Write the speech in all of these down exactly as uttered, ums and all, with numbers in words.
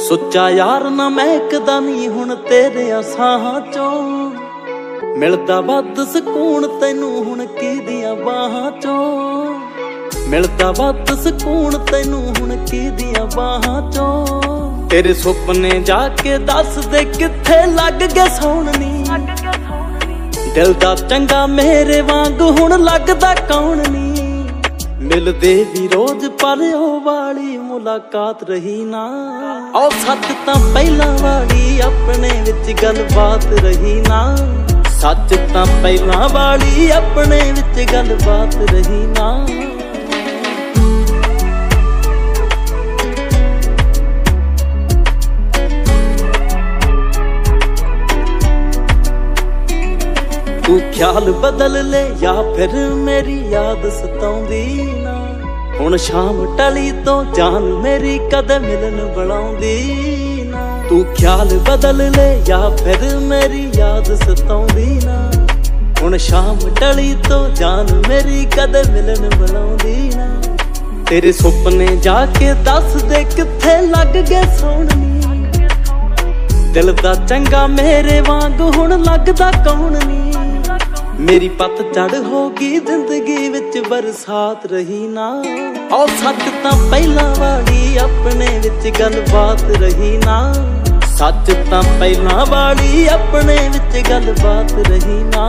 ਸੁੱਚਾ ਯਾਰ ਨਾ ਮਹਿਕਦਾ ਨੀ ਹੁਣ ਤੇਰੇ ਸਾਹਾਂ ਚੋਂ, ਮਿਲਦਾ ਵੱਧ ਸਕੂਨ ਤੈਨੂੰ ਹੁਣ ਕਿਹਦੀਆਂ ਬਾਹਾਂ ਚੋਂ, ਮਿਲਦਾ ਵੱਧ ਸਕੂਨ ਤੈਨੂੰ ਹੁਣ ਕਿਹਦੀਆਂ ਬਾਹਾਂ ਚੋਂ। ਤੇਰੇ ਸੁਪਨੇ ਜਾ ਕੇ ਦੱਸ ਦੇ ਕਿੱਥੇ ਲੱਗ ਗਏ ਸੌਣ ਨੀ, ਦਿਲ ਦਾ ਚੰਗਾ ਮੇਰੇ ਵਾਂਗ ਹੁਣ ਲੱਗਦਾ ਕੌਣ ਨੀ। ਮਿਲਦੇ ਵੀ ਰੋਜ਼ ਪਰ ਉਹ ਵਾਲੀ ਮੁਲਾਕਾਤ ਰਹੀ ਨਾ, ਉਹ ਸੱਚ ਤਾਂ ਪਹਿਲਾਂ ਵਾਲੀ ਆਪਣੇ ਵਿੱਚ ਗੱਲਬਾਤ ਰਹੀ ਨਾ, ਸੱਚ ਤਾਂ ਪਹਿਲਾਂ ਵਾਲੀ ਆਪਣੇ ਵਿੱਚ ਗੱਲਬਾਤ ਰਹੀ ਨਾ। ਤੂੰ ਖਿਆਲ ਬਦਲ ਲੈ ਜਾਂ ਫਿਰ ਮੇਰੀ ਯਾਦ ਸਤਾਉਂਦੀ ਨਾ, ਹੁਣ ਸ਼ਾਮ ਟਲੀ ਤੋਂ ਜਾਨ ਮੇਰੀ ਕਦੇ ਮਿਲਣ ਬੁਲਾਉਂਦੀ ਨਾ। ਤੂੰ ਖਿਆਲ ਬਦਲ ਲੈ ਜਾਂ ਫਿਰ ਮੇਰੀ ਯਾਦ ਸਤਾਉਂਦੀ ਨਾ, ਹੁਣ ਸ਼ਾਮ ਟਲੀ ਤੋਂ ਜਾਨ ਮੇਰੀ ਕਦੇ ਮਿਲਣ ਬੁਲਾਉਂਦੀ ਨਾ। ਤੇਰੇ ਸੁਪਨੇ ਜਾ ਕੇ ਦੱਸ ਦੇ ਕਿੱਥੇ ਲੱਗ ਗਏ ਸੌਣ ਨੀ, ਦਿਲ ਦਾ ਚੰਗਾ ਮੇਰੇ ਵਾਂਗ ਹੁਣ ਲੱਗਦਾ ਕੌਣ ਨੀ। ਮੇਰੀ ਪੱਤ ਚੜ ਹੋ ਗਈ ਜ਼ਿੰਦਗੀ ਵਿੱਚ ਬਰਸਾਤ ਰਹੀ ਨਾ, ਉਹ ਸੱਚ ਤਾਂ ਪਹਿਲਾਂ ਵਾਲੀ ਆਪਣੇ ਵਿੱਚ ਗੱਲਬਾਤ ਰਹੀ ਨਾ, ਸੱਚ ਤਾਂ ਪਹਿਲਾਂ ਵਾਲੀ ਆਪਣੇ ਵਿੱਚ ਗੱਲਬਾਤ ਰਹੀ ਨਾ।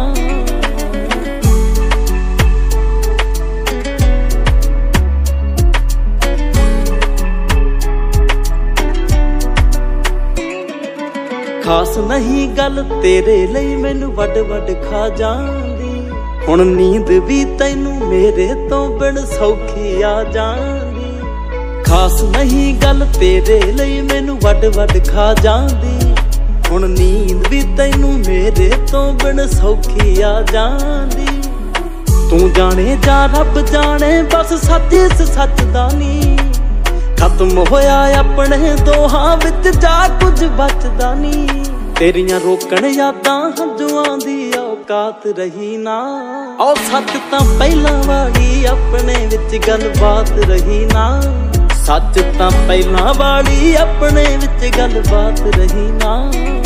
ਖਾਸ ਨਹੀਂ ਗੱਲ ਤੇਰੇ ਲਈ ਮੈਨੂੰ ਵੱਡ ਵੱਡ ਖਾ ਜਾਂਦੀ, ਹੁਣ ਨੀਂਦ ਵੀ ਤੈਨੂੰ ਮੇਰੇ ਤੋਂ ਬਿਨ ਸੌਖੀ ਆ ਜਾਂਦੀ। ਖਾਸ ਨਹੀਂ ਗੱਲ ਤੇਰੇ ਲਈ ਮੈਨੂੰ ਵੱਡ ਵੱਡ ਖਾ ਜਾਂਦੀ, ਹੁਣ ਨੀਂਦ ਵੀ ਤੈਨੂੰ ਮੇਰੇ ਤੋਂ ਬਿਨ ਸੌਖੀ ਆ ਜਾਂਦੀ। ਤੂੰ ਜਾਣੇ ਜਾਂ ਰੱਬ ਜਾਣੇ ਬਸ ਸੱਚ ਇਸ ਸੱਚ ਦਾ ਨੀ, ਖਤਮ ਹੋਇਆ ਆਪਣੇ ਦੋਹਾਂ ਵਿੱਚ ਜਾ ਕੁਝ ਬਚਦਾ ਨੀ। ਤੇਰੀਆਂ ਰੋਕਣ ਯਾਦਾਂ ਹੰਝੂਆਂ ਦੀ ਔਕਾਤ ਰਹੀ ਨਾ, ਉਹ ਸੱਚ ਤਾਂ ਪਹਿਲਾਂ ਵਾਲੀ ਆਪਣੇ ਵਿੱਚ ਗੱਲਬਾਤ ਰਹੀ ਨਾ, ਸੱਚ ਤਾਂ ਪਹਿਲਾਂ ਵਾਲੀ ਆਪਣੇ ਵਿੱਚ ਗੱਲਬਾਤ ਰਹੀ ਨਾ।